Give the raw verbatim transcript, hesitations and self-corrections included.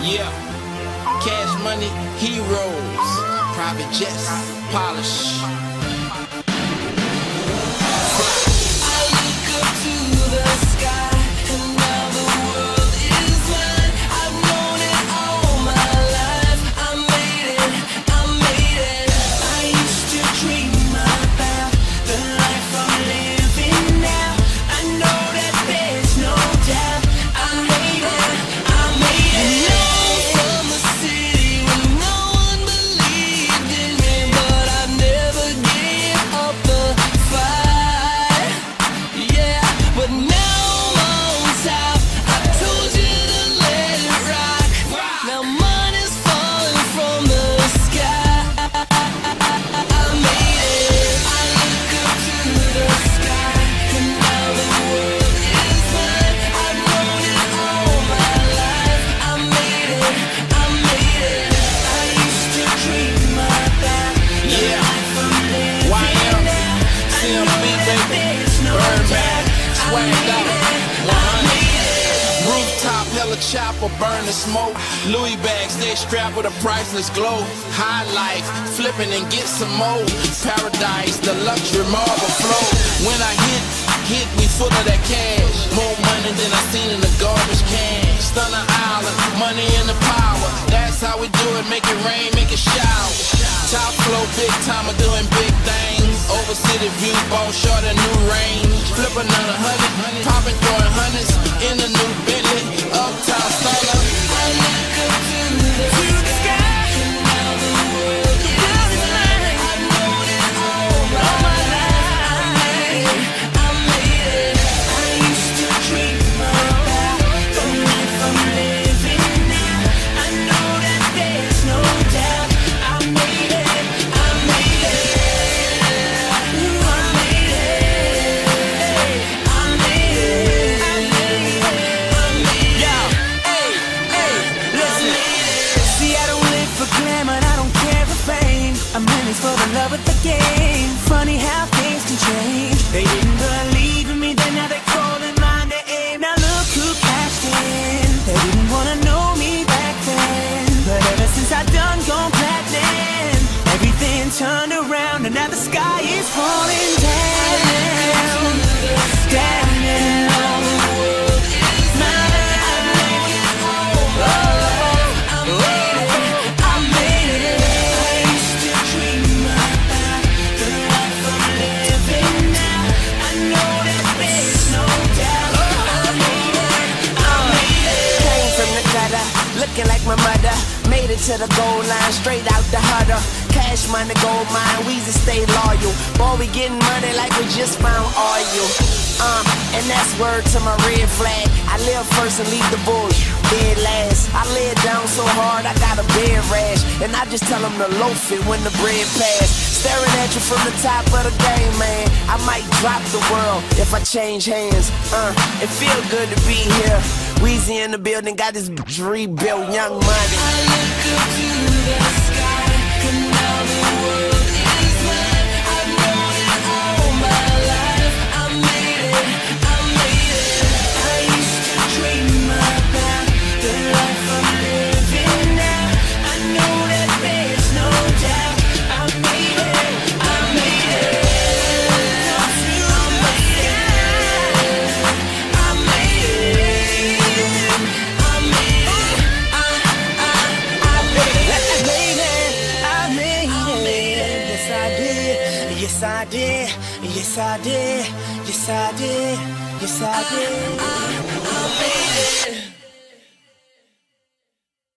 Yeah, Cash Money, Heroes, private jets, polish. I look up to the sky, and now the world is mine. I've known it all my life. I made it, I made it. I used to dream about the life I'm living now. I know that there's no doubt. I made it, I made it. And I'm from a city where no one believed in me, but I never gave up the fight. Yeah, but now I'm on top. I told you to let it rock. Now money's falling from the sky. I made it. I look up to the sky, and now the world is mine. I've known it all my life. I made it, I made it. I used to dream about the Yeah. life I'm living Y M, now. I C M know B, that baby, there's no Birdman, doubt. swagged out, I one hundred. made it. Rooftop, hella chopper, burn the smoke. Louis bags, stay strapped with a priceless glow. High life, flipping and get some more. Paradise, the luxury marble flow. When I hit, hit, we full of that cash. More money than I seen in the garbage can. Stunner Island, money and the power. That's how we do it, make it rain, make it shower. Top flow, big timer, doing big things. Over city view, ball short a new range. Flip another hundred, popping, throwing hundreds in a new Bentley. Uptown stunner. I look up to the sky, and now the world is mine. I've known it all my life. I made it, I made it. I used to dream about the life I'm living now. I know that there's no doubt. I made it, I made it. I made it, I made it, I made it, I made it. Yo, hey, hey, listen. See, I don't live for glamour, I don't care for fame. I'm in this for the love of the game. Funny how things can change. They didn't believe in me, then now they calling my name. Now look who cashed in. They didn't wanna know me back then, but ever since I done gone platinum, everything turned around, and now the sky is falling down, down, and all the world is mine. Oh, I made it, I made it. I used to dream about the life I'm living now. I know that there's no doubt. I made it, I made it. Came from the gutter, looking like my mother. Made it to the goal line, straight out the huddle. Cash money, gold mine, we just stay loyal. Boy, we getting money like we just found oil. Uh, and that's word to my red flag. I live first and leave the bush dead last. I lay it down so hard, I got a bed rash. And I just tell them to loaf it when the bread pass. Staring at you from the top of the game, man. I might drop the world if I change hands. Uh, it feel good to be here. Weezy in the building, got this bitch rebuilt, Young Money. I look up to the sky, and now the world is mine. I've known it all my life. I made it, I made it. I used to dream about the life I'm living now. I know that there's no doubt. I made it, I made it. Up to the sky, I made it, I made it. I, I, I made it. I made it, I made it. Yes, I did. Yes, I did. Yes, I did. Yes, I did. Yes, I did. I made it.